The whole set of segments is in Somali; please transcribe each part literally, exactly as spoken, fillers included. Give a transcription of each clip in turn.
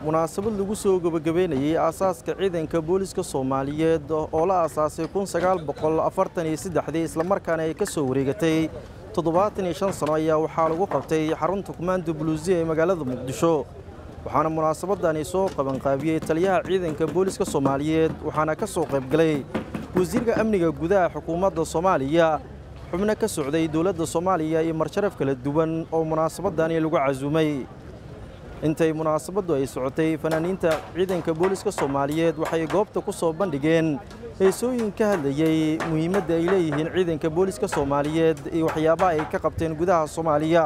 munaasabad lagu soo gabagabeynayay aasaaska ciidanka booliska Soomaaliyeed oo la aasaasay kun sagaal boqol afartan iyo saddex isla markaana ay ka soo wareegatay toddobaatan iyo shan sano ayaa waxaa lagu qabtay xarunta Kumaando Buluusiya ee magaalada Muqdisho waxaana munaasabadani soo qaban qaabiyay taliyaha ciidanka booliska Soomaaliyeed waxaana ka soo qayb galay wasiirka amniga gudaha xukuumadda Soomaaliya xubno ka socday dawladda Soomaaliya iyo marsharaf kala duwan oo munaasabadani lagu casuumay intay munaasabadu ay socotay fanaaniinta ciidanka booliska Soomaaliyeed waxay goobta ku soo bandhigeen heesooyin ka hadlayay muhiimadda ay leeyihiin ciidanka booliska Soomaaliyeed iyo waxyaabaha ay ka qabteen gudaha Soomaaliya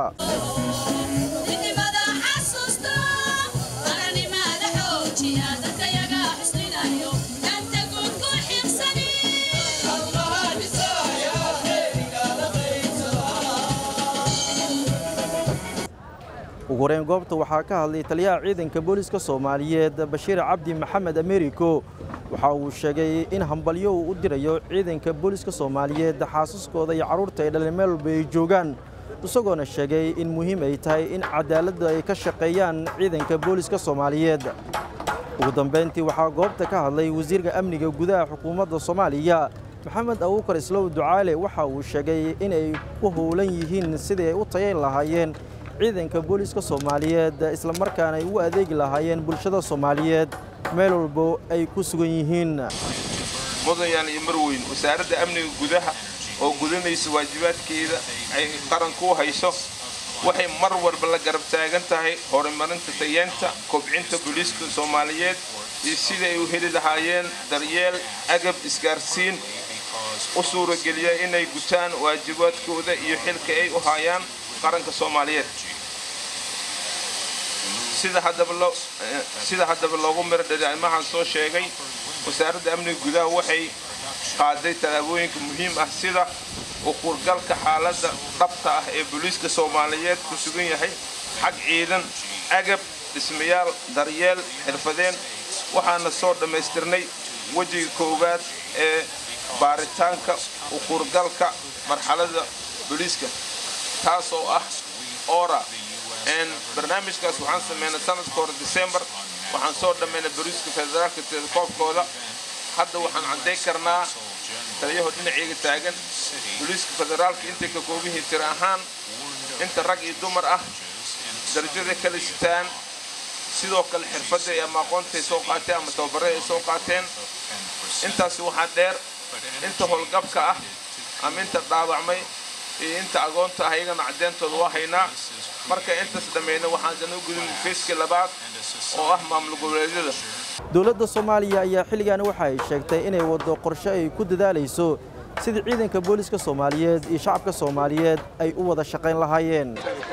ugu horeyn goobta waxaa ka hadlay taliyaha ciidanka booliska Soomaaliyeed Bashiir Cabdi Maxamed Americo waxa uu sheegay in hambalyo uu u dirayo ciidanka booliska Soomaaliyeed xaasaskooda iyo caruurta ay dhaleen meel walba ay joogaan isagoona sheegay in muhiim ay tahay in cadaaladda ay ka shaqeeyaan ciidanka booliska Soomaaliyeed ugu dambeyntii waxaa goobta ka hadlay wasiirka amniga gudaha xukuumadda Soomaaliya Maxamed Abuukar Islow Ducaale waxa uu sheegay in ay ku howlan yihiin sidii ay u tayeyn lahaayeen ciidanka booliska Soomaaliyeed isla markaana ay u adeegi lahaayeen bulshada Soomaaliyeed meel walba ay ku sugan yihiin mudayaan iyo marweyn wasaaradda amniga gudaha oo gudanaysa waajibaadkeeda ay qaranku hayso waxay mar walba la garab taagan tahay horumarinta tayeenta kobcinta booliska Soomaaliyeed iyo sida ay u heli lahaayeen daryeel agab isgaarsiin u suurageliya inay gutaan waajibaadkooda iyo xilka ay u hayaan qaranka Soomaaliyeed sida hadaba loo sida hadaba loogu miradhaliyay maxaan soo sheegay wasaaradda amniga gudaha waxay qaaday talaabooyin muhiim ah sida u qurgalka xaaladda dhabta ah ee booliska Soomaaliyeed ku sugan yahay xaq ciidan agab dhismayaal daryeel xirfadeen waxaana soo dhameystirnay wajiga koowaad ee baaritaanka u qurgalka marxaladda booliska taasoo ah ora en barnaamijkaas waxaan sameynay sanadka hore December waxaan soo dhameynay booliska federaalka telekoobkooda hadda waxaan cadeyn karnaa taliyaha dhinaciga taagan booliska federaalka inta ka koobihi tir ahaan inta rag iyo dumar ah darajada kala sitaan sidoo kale xirfadda ay ama aqoonta soo qaateen ama tababarada ay soo qaateen intaas waxaa dheer inta howlgabka ah ama inta dhaawacmay inta agoonta ayagana cadeentooda waa haynaa marka intaas dhameeyna waxaan janoo gudin feeska labaad oo ah maamul goboleedyada dawladda Soomaaliya ayaa xilligan waxa ay sheegtay inay wado qorshe ay ku dadaalayso sidii ciidanka booliska Soomaaliyeed iyo shacabka Soomaaliyeed ay u wada shaqeyn lahaayeen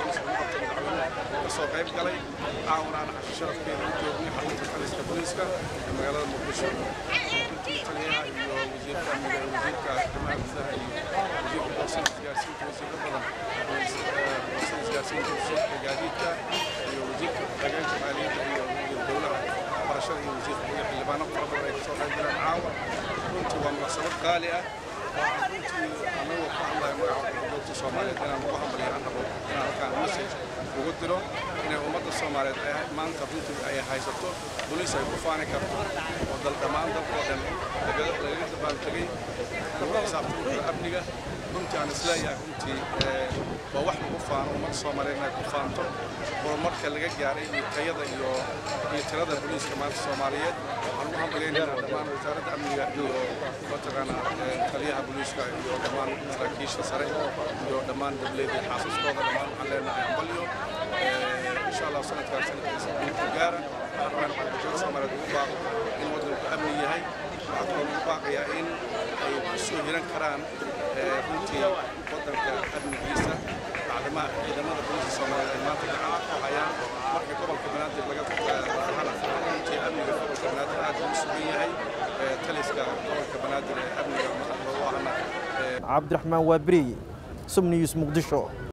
soo qayb galay caawinaan sharafkeeda u joogay xarunta taliska booliska magaalada Muqdisho taliyaha iyo wasiirka amniga wasiirka arrimaha gudaha iyo wasiirka siyaasiyiinta wasiirka badan siyaasiyiinta wasiirka gaadiidka iyo wasiirka deegaanka maaliyadda iyo dowladda barashada iyo wasiirka xildhibaano fara badan ay soo qayb galeen caawa runtii waa munaasabad qaali ah runtii anagu ka hadlayo magaca dadka Soomaaliyeed inaan ugu hambalyo annabo inaan halkaan message ugu diro inay ummadda Soomaaliyeed ay maanta runtii ay haysato booliis ay ku faani karto oo dal dhammaan dalka oo dhan laga laga dabaan tagay lagu xisaabtamo amniga runtii aan isleeyahay runtii waa wax lagu faano ummadda Soomaaliyeed inay ku faanto horumarka laga gaaray iyo tayada iyo iyo tirada booliiska maanta Soomaaliyeed waxaan ugu hambalyeynaa dhammaan wasaaradda amniga iyo mataqaana taliyaha booliiska iyo dhammaan saraakiisha sare iyo dhammaan dawladda xaasaskooda dhammaan waxaan leenahay hambalyo إن شاء الله سنة كان سنة التجارة أربعين وعشرين سنة الوباء إن وضع الأمنية هاي وعطوا الوباء يا إن يسوي هنا كران بنتي وضع الأمن جيسة بعد ما إذا ما دخلت الصومال ما تجمع حياة مركب قبل كبنات لقيت حالة بنتي أمن قبل كبنات هذه المسؤولية هاي تلسك قبل كبنات الأمن الله عبد الرحمن وابري سمني يوسف مقدشو.